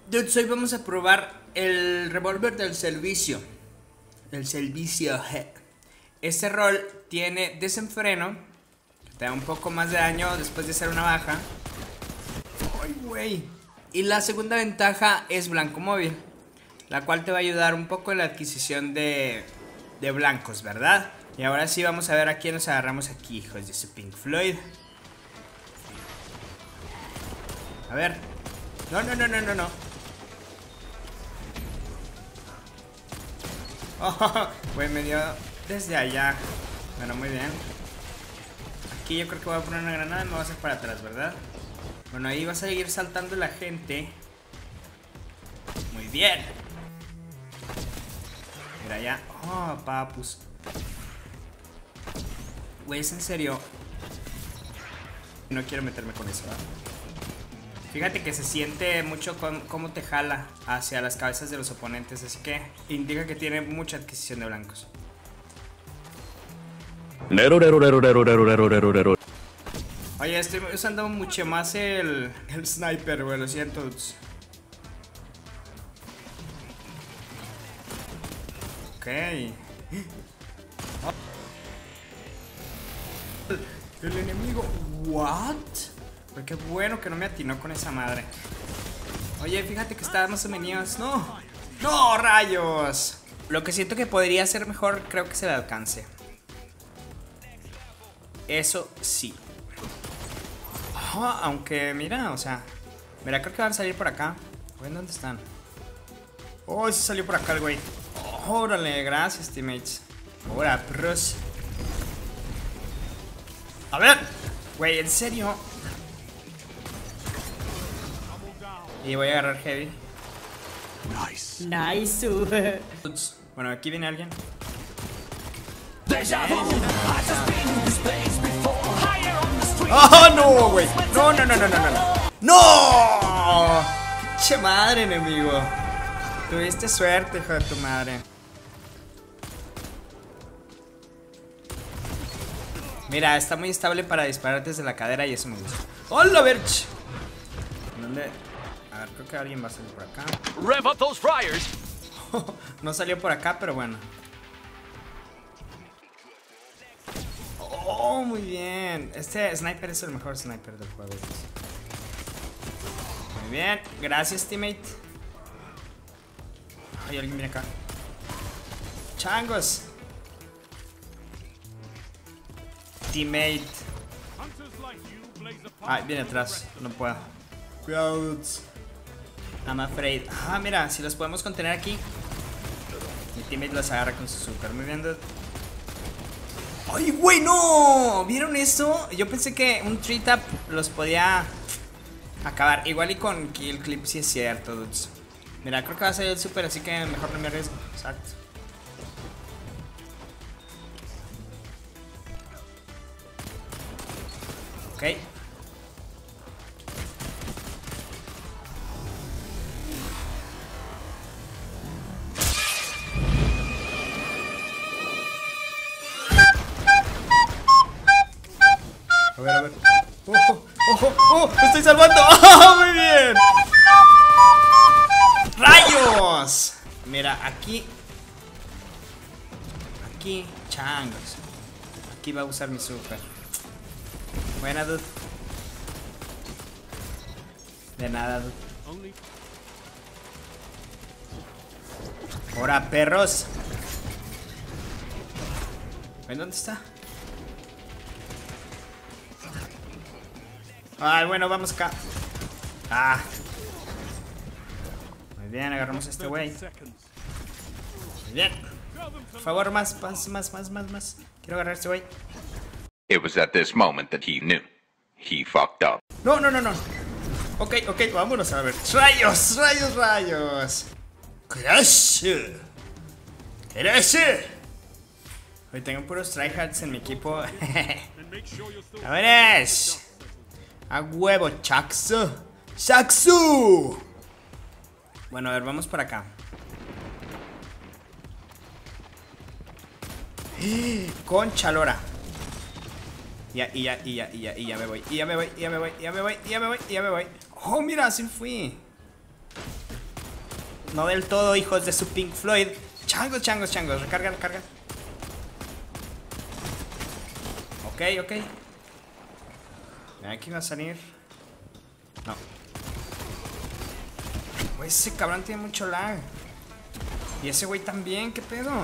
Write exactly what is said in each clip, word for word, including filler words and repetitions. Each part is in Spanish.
Dudes, hoy vamos a probar el revólver del servicio. El servicio. Este rol tiene desenfreno, que te da un poco más de daño después de hacer una baja. Ay, güey. Y la segunda ventaja es blanco móvil, la cual te va a ayudar un poco en la adquisición de, de blancos, ¿verdad? Y ahora sí vamos a ver a quién nos agarramos aquí, hijos de su Pink Floyd. A ver. No, no, no, no, no, no. Oh, güey, me dio desde allá. Bueno, muy bien. Aquí yo creo que voy a poner una granada y me voy a hacer para atrás, ¿verdad? Bueno, ahí va a seguir saltando la gente. Muy bien. Mira allá. Oh, papus. Güey, es en serio. No quiero meterme con eso, ¿verdad? Fíjate que se siente mucho con cómo te jala hacia las cabezas de los oponentes, así que indica que tiene mucha adquisición de blancos. Oye, estoy usando mucho más el, el sniper, güey, lo siento. Ok. El enemigo. What? Pero qué bueno que no me atinó con esa madre. Oye, fíjate que está más o menos. No, no, rayos. Lo que siento que podría ser mejor, creo que es el alcance. Eso sí. Oh, aunque, mira, o sea, mira, creo que van a salir por acá. ¿En dónde están? Oh, sí salió por acá el güey. Oh, órale, gracias, teammates. Ahora, pros. A ver, güey, en serio. Y voy a agarrar heavy. Nice. Nice. Bueno, aquí viene alguien. ¡Oh, no, güey! No, no, no, no, no, no. ¡No! ¡Che madre, enemigo! Tuviste suerte, hijo de tu madre. Mira, está muy estable para disparar desde la cadera y eso me gusta. ¡Hola, Berch! ¿Dónde? A ver, creo que alguien va a salir por acá. Rev up those fryers. No salió por acá, pero bueno. Oh, muy bien. Este sniper es el mejor sniper del juego. Muy bien, gracias, teammate. Ay, alguien viene acá. Changos. Teammate. Ay, viene atrás. No puedo. Cuidado. I'm afraid. Ah, mira, si los podemos contener aquí. Mi teammate los agarra con su super. Muy bien, dude. ¡Ay, güey, no! ¿Vieron eso? Yo pensé que un tree tap los podía acabar. Igual y con kill clip, sí es cierto, dudes. Mira, creo que va a salir el super, así que mejor no me arriesgo. Exacto. Ok. A ver, a ver. ¡Oh, oh, oh, oh! ¡Me estoy salvando! ¡Oh, muy bien! ¡Rayos! Mira, aquí. Aquí, changos. Aquí va a usar mi super. Buena, dude. De nada, dude. Ahora, perros. ¿Ven dónde está? Ay, bueno, vamos acá. Ah. Muy bien, agarramos a este güey. Muy bien. Por favor, más, más, más, más, más, más. Quiero agarrar a este güey. It was at this moment that he knew. He fucked up. No, no, no, no. Ok, ok, vámonos a ver. Rayos, rayos, rayos. Crash. Crash. Hoy tengo puros tryhards en mi equipo. A ver, es. A huevo, Chaxu. Chaxu. Bueno, a ver, vamos por acá. Concha lora. Ya, y ya, y ya, y ya, y ya me voy. Y ya me voy, y ya me voy, y ya me voy, y ya me voy, y ya me voy, y ya me voy. Oh, mira, así fui. No del todo, hijos de su Pink Floyd. Changos, changos, changos. Recarga, recarga. Ok, ok. Aquí va a salir. No. Pues ese cabrón tiene mucho lag. Y ese güey también, ¿qué pedo?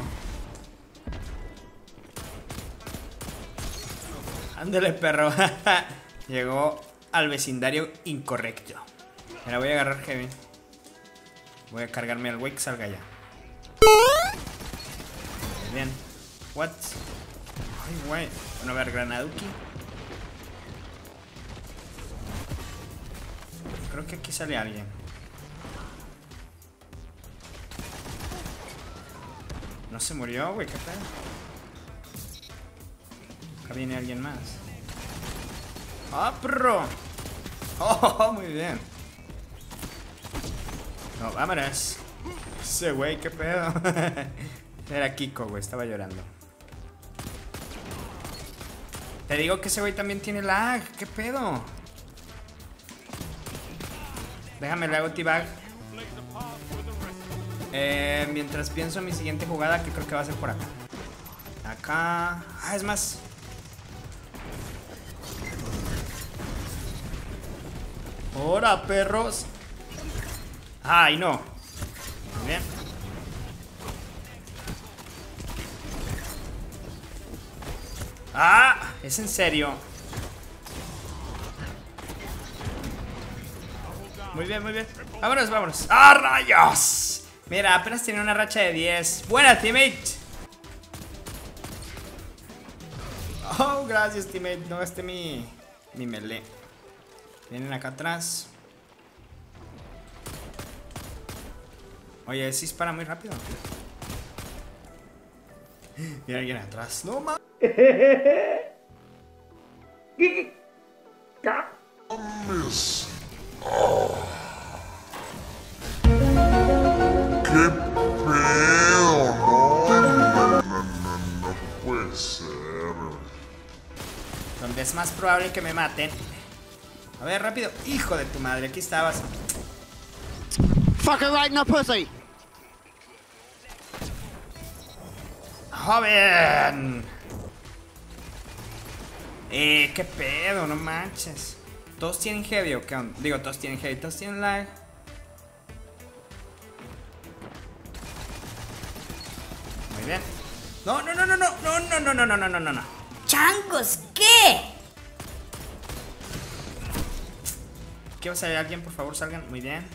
Ándale, perro. Llegó al vecindario incorrecto. Ahora voy a agarrar heavy. Voy a cargarme al güey que salga ya. Bien. What? Ay, güey. Bueno, a ver, Granaduki. Creo que aquí sale alguien. No se murió, güey, qué pedo. Acá viene alguien más. ¡Ah, perro! ¡Oh, muy bien! No, vámonos. Ese güey, qué pedo. Era Kiko, güey, estaba llorando. Te digo que ese güey también tiene lag. ¿Qué pedo? Déjame le hago T-Bag. Eh, mientras pienso en mi siguiente jugada, que creo que va a ser por acá. Acá. Ah, es más. ¡Hora, perros! ¡Ay, no! Muy bien. ¡Ah! ¿Es en serio? Muy bien, muy bien. Vámonos, vámonos. ¡Ah, rayos! Mira, apenas tiene una racha de diez. ¡Buena, teammate! Oh, gracias, teammate. No gasté mi, mi melee. Vienen acá atrás. Oye, sí dispara muy rápido. Viene alguien atrás. No mames. ¡Qué pedo! No, no, no, no, no puede ser. Donde es más probable que me maten. A ver, rápido. Hijo de tu madre, aquí estabas. Fuck it right in the pussy. ¡Joven! Eh, qué pedo, no manches. ¿Todos tienen heavy o qué onda? Digo, todos tienen heavy, todos tienen lag. Muy bien. No, no, no, no, no, no, no, no, no, no, no, no, no, no. ¡Changos! ¿Qué? Aquí va a salir alguien, por favor, salgan. Muy bien.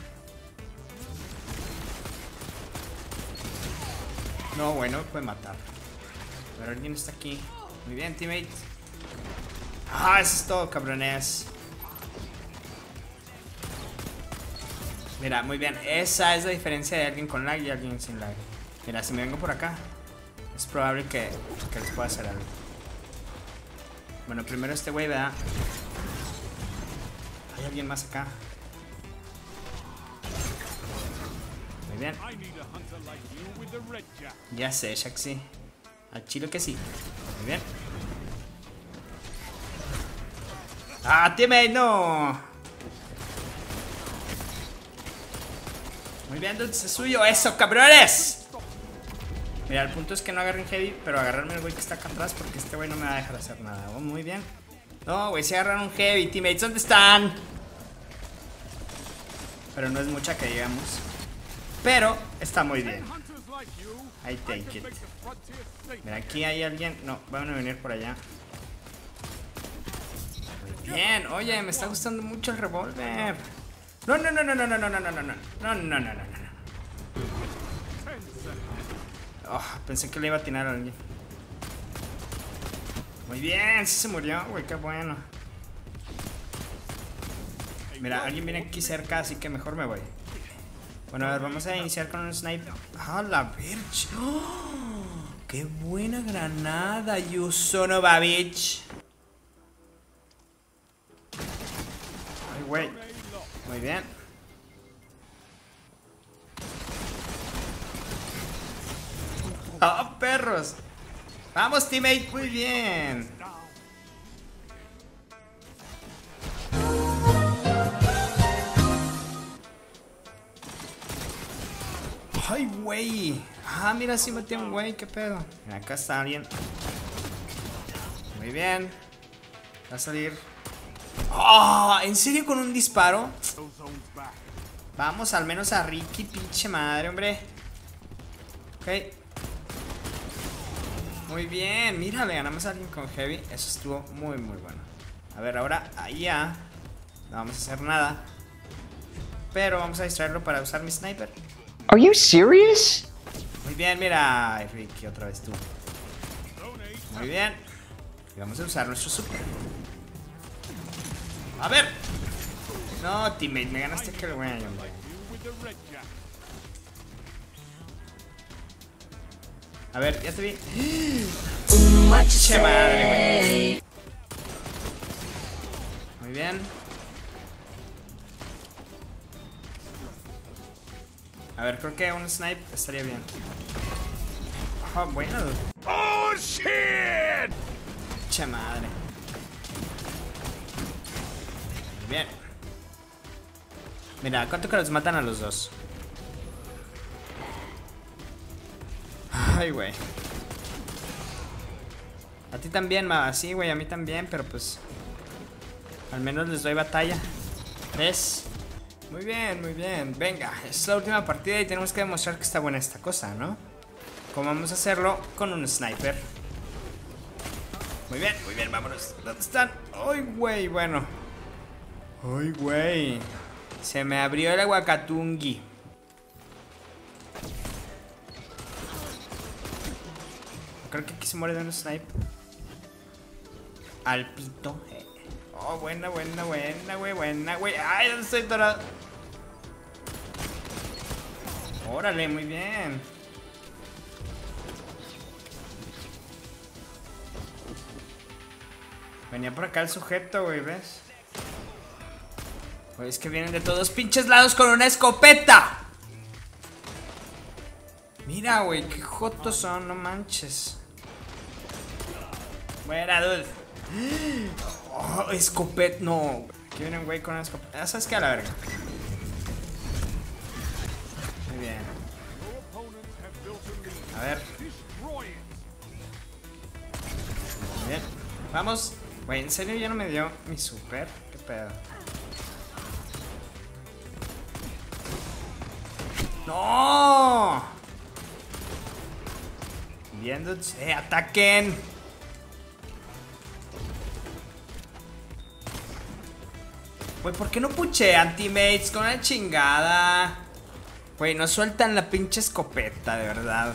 No, bueno, me puede matar. Pero alguien está aquí. Muy bien, teammate. Ah, eso es todo, cabrones. Mira, muy bien. Esa es la diferencia de alguien con lag y alguien sin lag. Mira, si me vengo por acá, es probable que, que les pueda hacer algo. Bueno, primero este güey, ¿verdad? Hay alguien más acá. Muy bien. Ya sé, Shaxi. Al chilo que sí. Muy bien. ¡Ah, teammate, no! Muy bien, entonces es suyo. ¡Eso, cabrones! Mira, el punto es que no agarren heavy, pero agarrarme el güey que está acá atrás, porque este güey no me va a dejar hacer nada. Oh, muy bien. No, güey, se agarraron un heavy, teammates. ¿Dónde están? Pero no es mucha que digamos. Pero está muy bien. I take it. Mira, aquí hay alguien. No, van a venir por allá. Muy bien. Oye, me está gustando mucho el revólver. No, no, no, no, no, no, no, no, no, no, no, no, no, no, no, no. Oh, pensé que le iba a atinar a alguien. Muy bien, sí se murió, güey, qué bueno. Mira, alguien viene aquí cerca, así que mejor me voy. Bueno, a ver, vamos a iniciar con un sniper. ¡Ah, la bitch! ¡Oh! ¡Qué buena granada, you son of a bitch! Ay, güey. Muy bien. ¡Oh, perros! ¡Vamos, teammate! ¡Muy bien! Ay, güey. Ah, mira, sí maté a un güey, qué pedo. Mira, acá está alguien. Muy bien. Va a salir. Oh, ¿en serio con un disparo? Vamos al menos a Ricky, pinche madre, hombre. Ok. Muy bien, mira, le ganamos a alguien con heavy. Eso estuvo muy, muy bueno. A ver, ahora ahí ya. No vamos a hacer nada. Pero vamos a distraerlo para usar mi sniper. Are you serious? Muy bien, mira. Ay, Ricky, otra vez tú. Muy bien. Y vamos a usar nuestro super. A ver. No, teammate, me ganaste aquel güey, hombre. A ver, ya te vi. Che madre, güey. Muy bien. A ver, creo que un snipe estaría bien. Oh, bueno. Oh, shit! Che madre. Muy bien. Mira, ¿cuánto que los matan a los dos? Ay, güey. A ti también, ma. Sí, güey, a mí también, pero pues al menos les doy batalla. ¿Ves? Muy bien, muy bien. Venga, es la última partida y tenemos que demostrar que está buena esta cosa, ¿no? ¿Cómo vamos a hacerlo? Con un sniper. Muy bien, muy bien, vámonos. ¿Dónde están? Ay, güey, bueno. Ay, güey. Se me abrió el aguacatungi. Creo que aquí se muere de un snipe. Al pito. Eh. Oh, buena, buena, buena, güey, buena, güey. Ay, ¿dónde estoy dorado? Órale, muy bien. Venía por acá el sujeto, güey, ¿ves? Güey, es que vienen de todos pinches lados con una escopeta. Mira, güey, qué jotos son, no manches. Buena, dude. Oh, escopeta, no. Aquí viene un güey con una escopeta. ¿Sabes qué? A la verga. Muy bien. A ver. Muy bien. Vamos. Güey, ¿en serio ya no me dio mi super? ¿Qué pedo? ¡No! Bien, dudes. ¡Eh, ataquen! Güey, ¿por qué no puchean, teammates? Con una chingada. Güey, no sueltan la pinche escopeta, de verdad.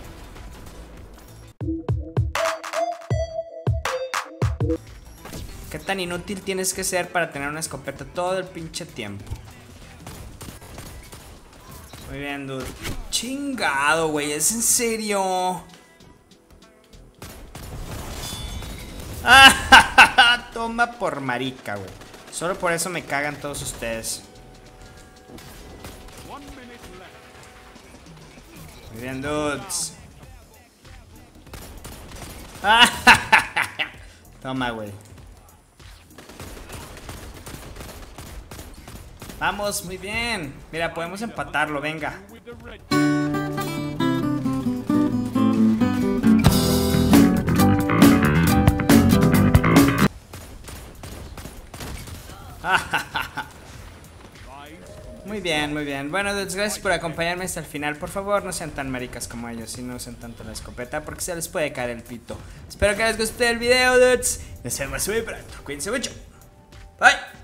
¿Qué tan inútil tienes que ser para tener una escopeta todo el pinche tiempo? Muy bien, dude. Chingado, güey, ¿es en serio? Toma por marica, güey. Solo por eso me cagan todos ustedes. Muy bien, dudes. Toma, güey. Vamos, muy bien. Mira, podemos empatarlo, venga. Muy bien, muy bien. Bueno, dudes, gracias por acompañarme hasta el final. Por favor, no sean tan maricas como ellos y no usen tanto la escopeta porque se les puede caer el pito. Espero que les guste el video, dudes. Nos vemos muy pronto. Cuídense mucho. Bye.